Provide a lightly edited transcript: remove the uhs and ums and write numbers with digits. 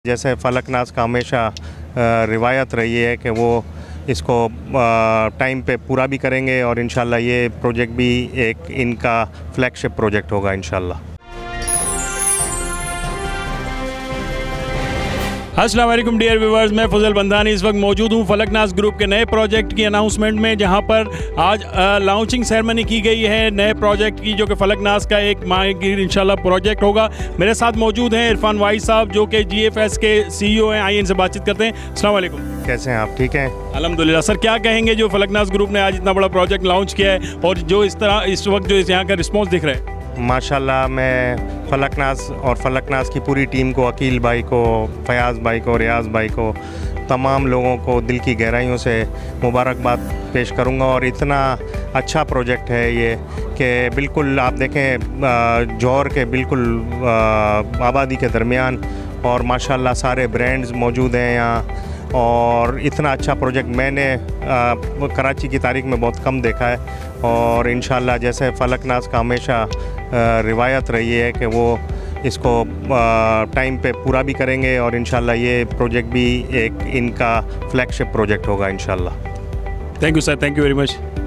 जैसे फलकनाज़ का हमेशा रिवायत रही है कि वो इसको टाइम पे पूरा भी करेंगे और इंशाल्लाह ये प्रोजेक्ट भी एक इनका फ्लैगशिप प्रोजेक्ट होगा इंशाल्लाह। अस्सलाम वालेकुम डियर व्यूवर्स, मैं फजल बंदानी इस वक्त मौजूद हूँ फलकनाज़ ग्रुप के नए प्रोजेक्ट की अनाउंसमेंट में, जहाँ पर आज लॉन्चिंग सेरेमनी की गई है नए प्रोजेक्ट की, जो कि फलकनाज़ का एक माहिर इंशाल्लाह प्रोजेक्ट होगा। मेरे साथ मौजूद हैं इरफान वाइस साहब, जो कि GFS के CEO हैं। आइए इनसे बातचीत करते हैं। अस्सलाम वालेकुम। कैसे हैं आप? ठीक हैं अल्हम्दुलिल्लाह। सर, क्या कहेंगे जो फलकनाज़ ग्रुप ने आज इतना बड़ा प्रोजेक्ट लॉन्च किया है और जो इस वक्त जो यहाँ का रिस्पॉन्स दिख रहा है? माशाल्लाह, मैं फलकनाज़ की पूरी टीम को, अकील भाई को, फयाज़ भाई को, रियाज़ भाई को, तमाम लोगों को दिल की गहराइयों से मुबारकबाद पेश करूंगा। और इतना अच्छा प्रोजेक्ट है ये कि बिल्कुल आप देखें जौहर के बिल्कुल आबादी के दरमियान, और माशाल्लाह सारे ब्रांड्स मौजूद हैं यहाँ। और इतना अच्छा प्रोजेक्ट मैंने कराची की तारीख में बहुत कम देखा है। और इंशाल्लाह जैसे फलकनाज़ का हमेशा रिवायत रही है कि वो इसको टाइम पे पूरा भी करेंगे और इंशाल्लाह ये प्रोजेक्ट भी एक इनका फ्लैगशिप प्रोजेक्ट होगा इंशाल्लाह। Thank you sir, thank you very much.